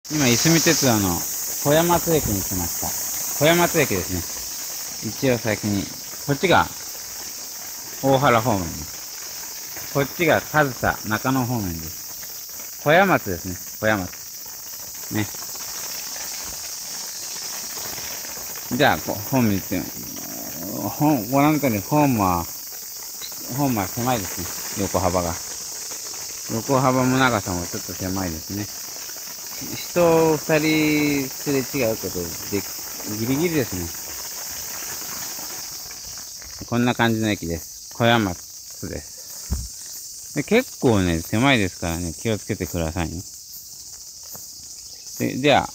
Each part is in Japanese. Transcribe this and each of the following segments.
今、いすみ鉄道の小屋松駅に来ました。小屋松駅ですね。一応先に、こっちが大原方面です。こっちが上総中野方面です。小屋松ですね。小屋松。ね。じゃあ、本見て、ご覧の通り、ホームは狭いですね。横幅が。横幅も長さもちょっと狭いですね。人二人すれ違うことで、ギリギリですね。こんな感じの駅です。小山津です。で結構ね、狭いですからね、気をつけてくださいね。では、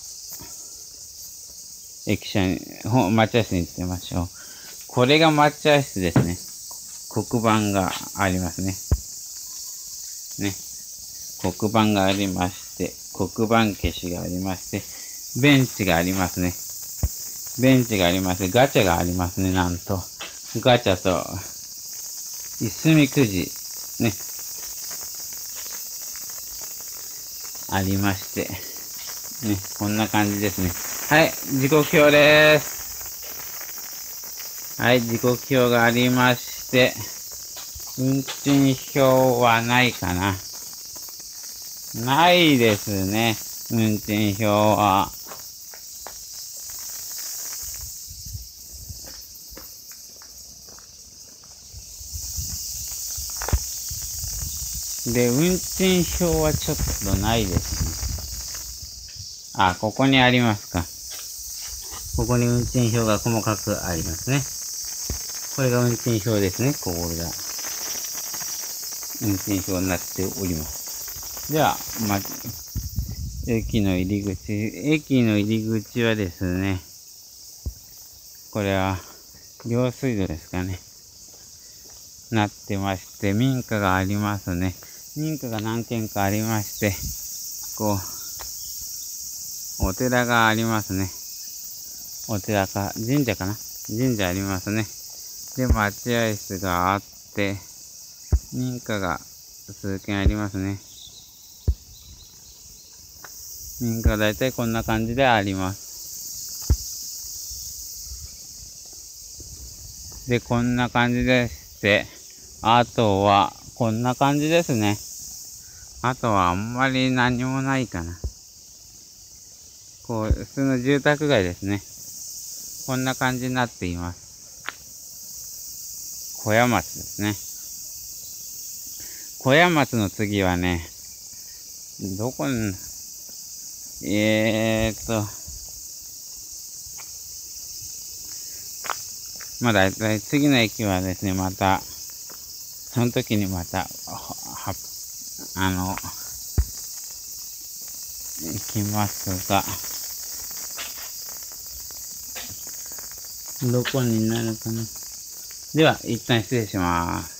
駅舎に、待合室に行ってみましょう。これが待合室ですね。黒板がありますね。ね。黒板がありまして、黒板消しがありまして、ベンチがありますね。ベンチがありまして、ガチャがありますね、なんと。ガチャと、いすみくじ、ね。ありまして。ね、こんな感じですね。はい、時刻表です。はい、時刻表がありまして、運賃表はないかな。ないですね。運賃表は。で、運賃表はちょっとないですね。あ、ここにありますか。ここに運賃表が細かくありますね。これが運賃表ですね。ここが。運賃表になっております。では、駅の入り口はですね、これは、用水路ですかね。なってまして、民家がありますね。民家が何軒かありまして、お寺がありますね。お寺か、神社かな。神社ありますね。で、待合室があって、民家が数軒ありますね。民家がだいたいこんな感じであります。で、こんな感じでして、あとは、こんな感じですね。あとはあんまり何もないかな。普通の住宅街ですね。こんな感じになっています。小屋松ですね。小屋松の次はね、どこに、だいたい次の駅はですね、また、その時にまた、行きますが、どこになるかな。では、一旦失礼します。